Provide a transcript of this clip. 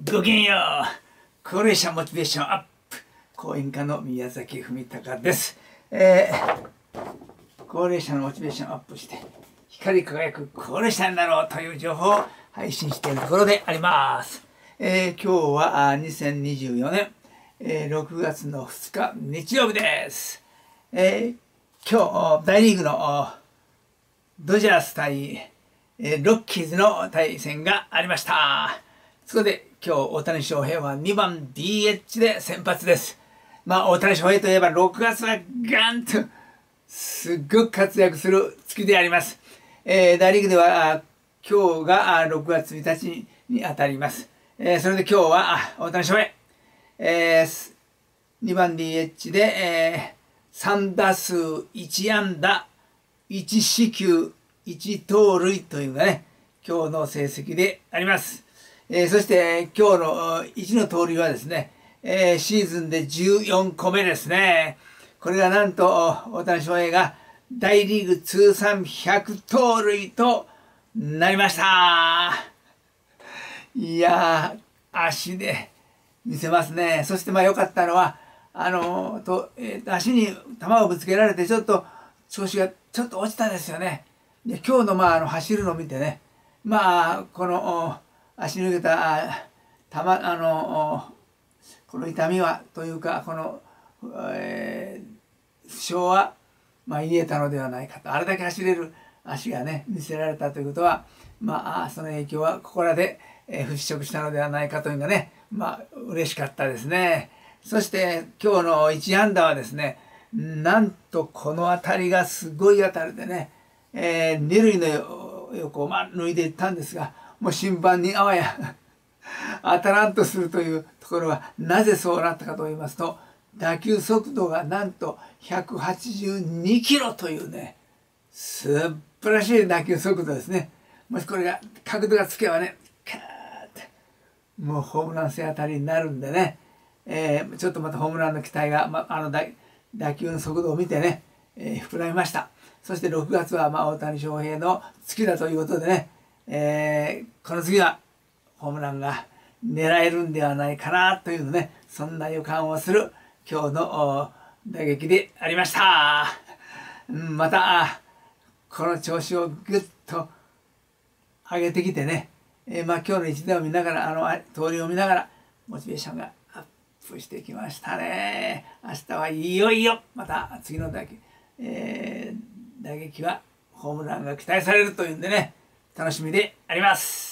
ごきげんよう。高齢者モチベーションアップ講演家の宮崎文隆です。高齢者のモチベーションアップして光り輝く高齢者になろうという情報を配信しているところであります。今日は2024年、6月の2日日曜日です。今日大リーグのドジャース対ロッキーズの対戦がありました。そこで今日大谷翔平は2番 DH で先発です。大谷翔平といえば6月はガンとすっごく活躍する月であります。大リーグでは今日が6月1日に当たります。それで今日は大谷翔平、2番 DH で、3打数1安打1四球1盗塁というのがね、今日の成績であります。そして今日の1の盗塁はですね、シーズンで14個目ですね。これがなんと大谷翔平が大リーグ通算100盗塁となりました。いやー、足で見せますね。そして良かったのは足に球をぶつけられてちょっと調子がちょっと落ちたですよね。で今日の走るのを見てね、この足抜けたこの痛みはというかこの、負傷は癒えたのではないかと。あれだけ走れる足がね見せられたということはその影響はここらで払拭したのではないかというのがね嬉しかったですね。そして今日の1安打はですね、なんとこの当たりがすごい当たりでね、二塁の横を抜いていったんですが、もう審判にあわや当たらんとするというところはなぜそうなったかと言いますと、打球速度がなんと182キロというね素晴らしい打球速度ですね。もしこれが角度がつけばねカーッてもうホームラン性当たりになるんでね、ちょっとまたホームランの期待が、打球の速度を見てね、膨らみました。そして6月は大谷翔平の月だということでね、この次はホームランが狙えるんではないかなというのね、そんな予感をする今日の打撃でありました。またこの調子をぐっと上げてきてね、今日の一打を見ながら盗塁を見ながらモチベーションがアップしてきましたね。明日はいよいよまた次の打撃はホームランが期待されるというんでね、楽しみであります。